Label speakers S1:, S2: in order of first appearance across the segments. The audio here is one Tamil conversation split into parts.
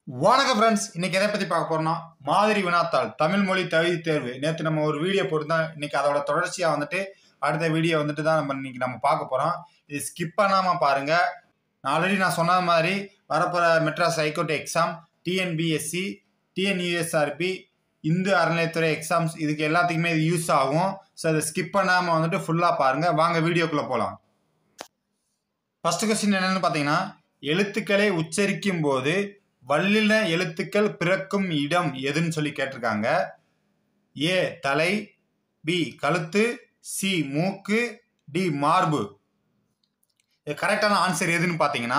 S1: வணக்கம் ஃப்ரெண்ட்ஸ், இன்னைக்கு எதை பத்தி பார்க்க போறோம்னா மாதிரி வினாத்தாள் தமிழ் மொழி தகுதி தேர்வு. நேற்று நம்ம ஒரு வீடியோ போட்டுதான், இன்னைக்கு அதோட தொடர்ச்சியா அடுத்த வீடியோ தான் நம்ம பார்க்க போறோம். இது ஸ்கிப் பண்ணாம பாருங்க. ஆல்ரெடி நான் சொன்ன மாதிரி வரப்போற Madras high court exam, TNPSC, tnusrb, Hindu அறநிலையத்துறை எக்ஸாம்ஸ், இதுக்கு எல்லாத்துக்குமே இது யூஸ் ஆகும். ஸோ அதை ஸ்கிப் பண்ணாம ஃபுல்லா பாருங்க. வாங்க வீடியோக்குள்ள போலாம். ஃபர்ஸ்ட் கொஸ்டின் என்னன்னு பாத்தீங்கன்னா, எழுத்துக்களை உச்சரிக்கும் போது வல்லின எழுத்துக்கள் பிறக்கும் இடம் எதுன்னு சொல்லி கேட்டிருக்காங்க. ஏ தலை, பி கழுத்து, சி மூக்கு, டி மார்பு. கரெக்டான ஆன்சர் எதுன்னு பாத்தீங்கன்னா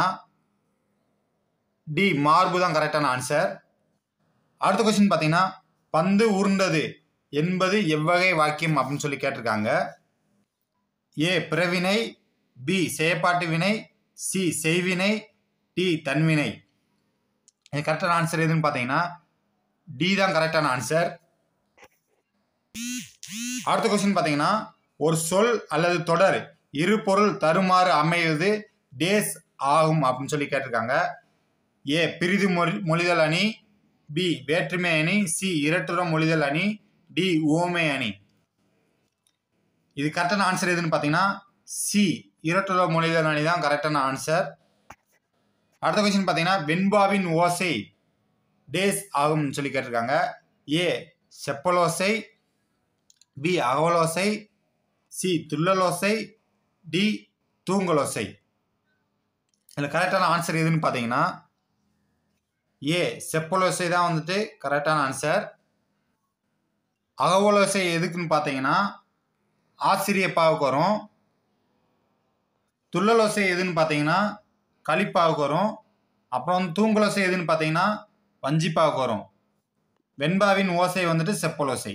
S1: டி மார்பு தான் கரெக்டான ஆன்சர். அடுத்த கொஸ்டின் பாத்தீங்கன்னா, பந்து உருண்டது என்பது எவ்வகை வாக்கியம் அப்படின்னு சொல்லி கேட்டிருக்காங்க. ஏ பிறவினை, பி செயற்பாட்டு வினை, சி செய்வினை, டி தன்வினை. கரெக்டான ஆன்சர் எதுன்னு பாத்தீங்கன்னா டி தான் கரெக்டான ஆன்சர். அடுத்த கொஸ்டின் பாத்தீங்கன்னா, ஒரு சொல் அல்லது தொடர் இரு பொருள் தருமாறு அமைவது டேஸ் ஆகும் அப்படின்னு சொல்லி கேட்டிருக்காங்க. ஏ பிரிது மொழிதல் அணி, பி வேற்றுமை அணி, சி இரட்டுற மொழிதல் அணி, டி உவமை அணி. இது கரெக்டான ஆன்சர் எதுன்னு பாத்தீங்கன்னா சி இரட்டுற மொழிதல் அணி தான் கரெக்டான ஆன்சர். அடுத்த கொஸ்டின் பாத்தீங்கன்னா, வெண்பாவின் ஓசை டேஸ் ஆகும் சொல்லி கேட்டிருக்காங்க. ஏ செப்பலோசை, பி அகவலோசை, சி துள்ளலோசை, டி தூங்கலோசை. இதுல கரெக்டான ஆன்சர் எதுன்னு பாத்தீங்கன்னா ஏ செப்பலோசை தான் கரெக்டான ஆன்சர். அகவலோசை எதுக்குன்னு பாத்தீங்கன்னா ஆசிரியப்பாவுக்கு வரும். துள்ளலோசை எதுன்னு பாத்தீங்கன்னா கலிப்பாவுக்கு வரும். அப்புறம் தூங்கலோசை எதுன்னு பாத்தீங்கன்னா வஞ்சிப்பாவுக்கு வரும். வெண்பாவின் ஓசை செப்பலோசை.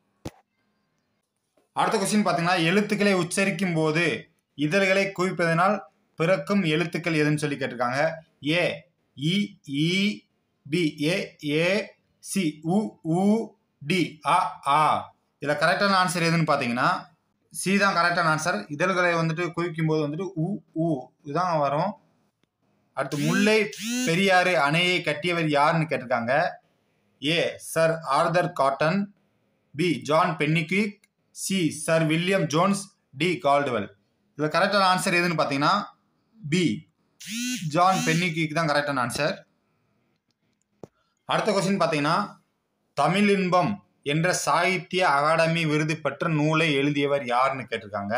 S1: அடுத்த கொஸ்டின் பாத்தீங்கன்னா, எழுத்துக்களை உச்சரிக்கும் போது இதழ்களை குவிப்பதனால் பிறக்கும் எழுத்துக்கள் எதுன்னு சொல்லி கேட்டிருக்காங்க. ஏ இ ஈ, பி ஏ ஏ, சி உ ஊ, டி அ ஆ. இதுல கரெக்டான ஆன்சர் எதுன்னு பாத்தீங்கன்னா சி தான் கரெக்டான ஆன்சர். இதழ்களை குவிக்கும் போது உ ஊ இதுதான் வரும். அடுத்து, முல்லை பெரியாறு அணையை கட்டியவர் யாருன்னு கேட்டிருக்காங்க. A sir Arthur Cotton, B John Pennycuick, C sir William Jones, D Caldwell. இதுல கரெக்டான ஆன்சர் எதுன்னு பாத்தீங்கன்னா பி ஜான் பென்னிக்விக் தான் கரெக்டான ஆன்சர். அடுத்த கொஸ்டின் பாத்தீங்கன்னா, தமிழ் இன்பம் என்ற சாகித்ய அகாடமி விருது பெற்ற நூலை எழுதியவர் யாருன்னு கேட்டிருக்காங்க.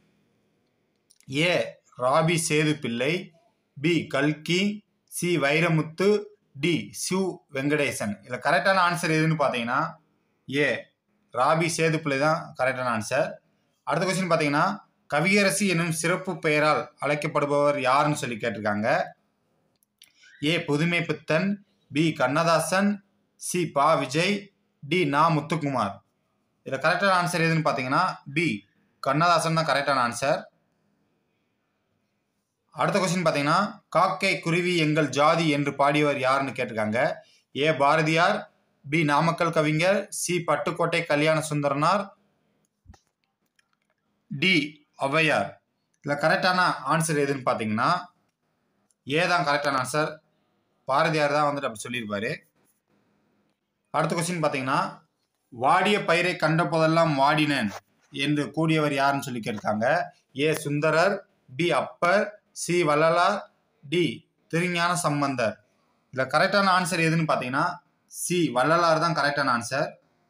S1: ஏ ராபி சேது பிள்ளை, பி கல்கி, சி வைரமுத்து, டி சு வெங்கடேசன். இதுல கரெக்டான ஆன்சர் எதுன்னு பாத்தீங்கன்னா ஏ ராபி சேது பிள்ளை தான் கரெக்டான ஆன்சர். அடுத்த கொஸ்டின் பாத்தீங்கன்னா, கவியரசி என்னும் சிறப்பு பெயரால் அழைக்கப்படுபவர் யாருன்னு சொல்லி கேட்டிருக்காங்க. ஏ புதுமை பித்தன், பி கண்ணதாசன், சி பா விஜய், டி நா முத்துக்குமார். இதுல கரெக்டான ஆன்சர் எதுன்னு பாத்தீங்கன்னா பி கண்ணதாசன் தான் கரெக்டான ஆன்சர். அடுத்த கொஸ்டின் பாத்தீங்கன்னா, காக்கை குருவி எங்கள் ஜாதி என்று பாடியவர் யாருன்னு கேட்டிருக்காங்க. ஏ பாரதியார், பி நாமக்கல் கவிஞர், சி பட்டுக்கோட்டை கல்யாண சுந்தரனார், டி ஔவையார். இதுல கரெக்டான ஆன்சர் எதுன்னு பாத்தீங்கன்னா ஏ தான் கரெக்டான ஆன்சர். பாரதியார் தான் அப்படி சொல்லியிருப்பாரு. அடுத்த கொஸ்டின் பாத்தீங்கன்னா, வாடிய பயிரை கண்ட போதெல்லாம் வாடினேன் என்று கூடியவர் யாருன்னு சொல்லி கேட்டிருக்காங்க. A Sundarar, B Appar, C Vallalar, D Thirugnana Sambandar. இதுல கரெக்டான ஆன்சர் எதுன்னு பாத்தீங்கன்னா சி வள்ளலார் தான் கரெக்டான ஆன்சர்.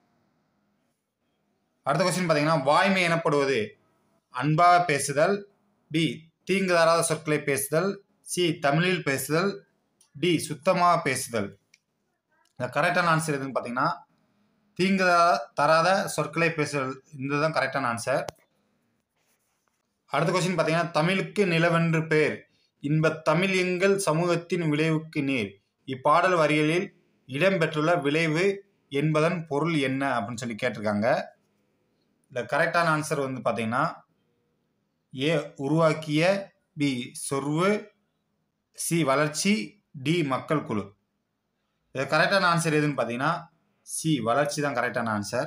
S1: அடுத்த கொஸ்டின் பாத்தீங்கன்னா, வாய்மை எனப்படுவது அன்பாக பேசுதல், பி தீங்கு தராத சொற்களை பேசுதல், சி தமிழில் பேசுதல், டி சுத்தமாக பேசுதல். இந்த கரெக்டான ஆன்சர் எதுன்னு பாத்தீங்கன்னா தீங்கு தராத சொற்களை பேசுதல். இதுதான் கரெக்டான ஆன்சர். அடுத்த கொஸ்டின் பாத்தீங்கன்னா, தமிழுக்கு நிலவென்று பேர், இன்ப தமிழ் எங்கள் சமூகத்தின் விளைவுக்கு நீர். இப்பாடல் வரிகளில் இடம்பெற்றுள்ள விளைவு என்பதன் பொருள் என்ன அப்படின்னு சொல்லி கேட்டிருக்காங்க. இந்த கரெக்டான ஆன்சர் பாத்தீங்கன்னா ஏ உருவாக்கிய, பி சொர்வு, சி வளர்ச்சி, டி மக்கள் குழு. இது கரெக்டான ஆன்சர் எதுன்னு பாத்தீங்கன்னா சி வளர்ச்சி தான் கரெக்டான ஆன்சர்.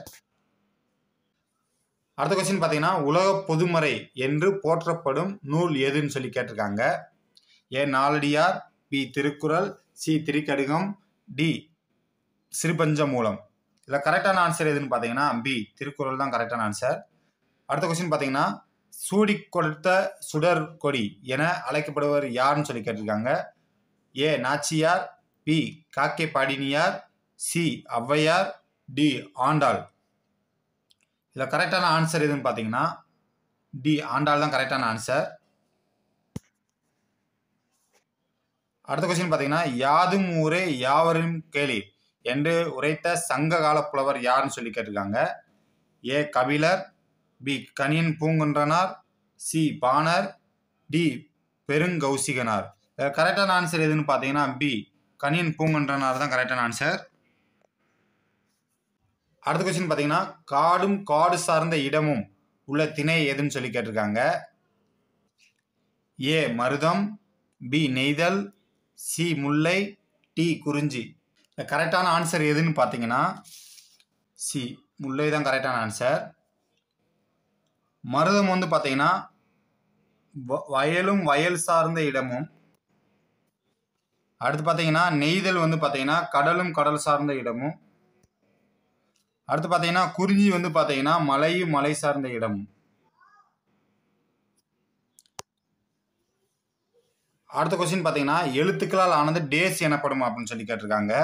S1: அடுத்த கொஸ்டின் பாத்தீங்கன்னா, உலக பொதுமறை என்று போற்றப்படும் நூல் எதுன்னு சொல்லி கேட்டிருக்காங்க. A Naladiyar, B Thirukkural, C Thirikadugam, D Sirupanchamoolam. இதில் கரெக்டான ஆன்சர் எதுன்னு பார்த்தீங்கன்னா பி திருக்குறள் தான் கரெக்டான ஆன்சர். அடுத்த கொஸ்டின் பார்த்தீங்கன்னா சூடி கொடுத்த சுடர் கொடி என அழைக்கப்படுவர் யாருன்னு சொல்லி கேட்டிருக்காங்க. ஏ Nachiyar, B Kakkai Padiniyar, C Avvaiyar, D Andal. இதில் கரெக்டான ஆன்சர் எதுன்னு பார்த்தீங்கன்னா டி ஆண்டாள் தான் கரெக்டான ஆன்சர். அடுத்த கொஸ்டின் பார்த்தீங்கன்னா யாதும் ஊரே யாவரும் கேளீர் என்று உரைத்த சங்க கால புலவர் யாருன்னு சொல்லி கேட்டிருக்காங்க. A Kapilar, B Kaniyan Poongundranar, C Banar, D Perunkausikanar. கரெக்டான ஆன்சர் எதுன்னு பார்த்தீங்கன்னா பி கணியன் பூங்குன்றனார் தான் கரெக்டான ஆன்சர். அடுத்த கொஸ்டின் பார்த்தீங்கன்னா காடும் காடு சார்ந்த இடமும் உள்ள திணை எதுன்னு சொல்லி கேட்டிருக்காங்க. ஏ மருதம், பி நெய்தல், சி முல்லை, டி குறிஞ்சி. கரெக்டான ஆன்சர் எதுன்னு பார்த்தீங்கன்னா சி முல்லை தான் கரெக்டான ஆன்சர். மருதம் வந்து பார்த்தீங்கன்னா வயலும் வயல் சார்ந்த இடமும். அடுத்து பார்த்தீங்கன்னா நெய்தல் வந்து பார்த்தீங்கன்னா கடலும் கடல் சார்ந்த இடமும். அடுத்து பார்த்தீங்கன்னா குறிஞ்சி வந்து பார்த்தீங்கன்னா மலையும் மலை சார்ந்த இடமும். அடுத்த கொஸ்டின் பார்த்தீங்கன்னா எழுத்துக்களால் ஆனது டேஸ் எனப்படும் அப்படின்னு சொல்லி கேட்டிருக்காங்க.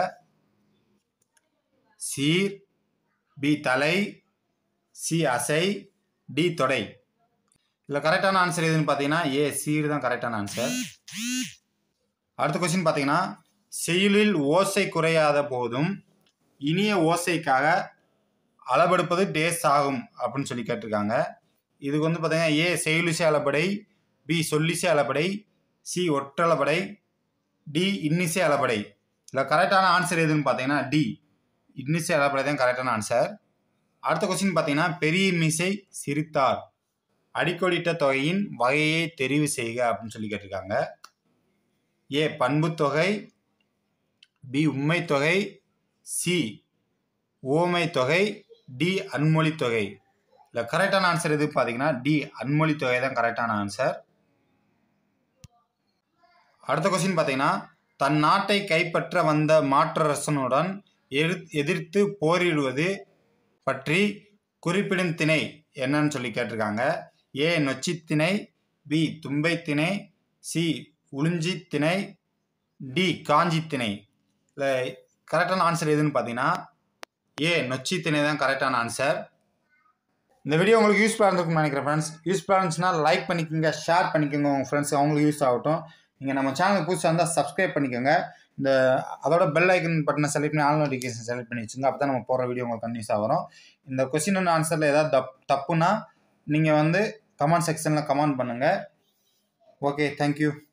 S1: சீர், பி தலை, சி அசை, டி தொடை. இதில் கரெக்டான ஆன்சர் எதுன்னு பார்த்தீங்கன்னா ஏ சீர் தான் கரெக்டான ஆன்சர். அடுத்த கொஸ்டின் பார்த்தீங்கன்னா செய்யுளில் ஓசை குறையாத போதும் இனிய ஓசைக்காக அளபெடுப்பது டேஸ் ஆகும் அப்படின்னு சொல்லி கேட்டிருக்காங்க. இதுக்கு வந்து பார்த்தீங்கன்னா ஏ செய்யுளிசை அளபடை, பி சொல்லிசை அளபடை, சி ஒற்றளபடை, டி இன்னிசை அளபடை. இதில் கரெக்டான ஆன்சர் எதுன்னு பார்த்தீங்கன்னா டி இன்னிசை அளபடை தான் கரெக்டான ஆன்சர். அடுத்த கொஸ்டின் பார்த்தீங்கன்னா பெரிய மீசை சிரித்தார் அடிக்கோடிட்ட தொகையின் வகையை தெரிவு செய்க அப்படின்னு சொல்லி கேட்டிருக்காங்க. ஏ பண்பு தொகை, பி உண்மை தொகை, சி ஓமை தொகை, டி அன்மொழி தொகை. இல்லை கரெக்டான ஆன்சர் எது பார்த்தீங்கன்னா டி அன்மொழி தொகை தான் கரெக்டான ஆன்சர். அடுத்த கொஸ்டின் பார்த்தீங்கன்னா தன் நாட்டை கைப்பற்ற வந்த மாற்றரசனுடன் எதிர்த்து போரிடுவது பற்றி குறிப்பிடும் திணை என்னன்னு சொல்லி கேட்டிருக்காங்க. ஏ நொச்சி திணை, பி தும்பை திணை, சி உளுஞ்சி திணை, டி காஞ்சி திணை. இல்லை கரெக்டான ஆன்சர் எதுன்னு பார்த்தீங்கன்னா ஏ நொச்சி திணை தான் கரெக்டான ஆன்சர். இந்த வீடியோ உங்களுக்கு யூஸ்ஃபுல்லாக இருந்திருக்குன்னு நினைக்கிறேன் ஃப்ரெண்ட்ஸ். யூஸ்ஃபுல்லாக இருந்துச்சுன்னா லைக் பண்ணிக்கோங்க, ஷேர் பண்ணிக்கோங்க உங்கள் ஃப்ரெண்ட்ஸ், அவங்களுக்கு யூஸ் ஆகட்டும். நீங்கள் நம்ம சேனலுக்கு புதுசாக இருந்தால் சப்ஸ்கிரைப் பண்ணிக்கோங்க. அதோட பெல் ஐக்கன் பட்டனை செலக்ட் பண்ணி ஆல் நோட்டிஃபிகேஷன் செலக்ட் பண்ணி வச்சுங்க. அப்போ தான் நம்ம போகிற வீடியோ உங்களுக்கு கன்யூஸாக வரும். இந்த கொஸ்டின் அண்ட் ஆன்சரில் ஏதாவது தப்புனா நீங்கள் வந்து கமெண்ட் செக்ஷனில் கமெண்ட் பண்ணுங்கள். Okay, thank you.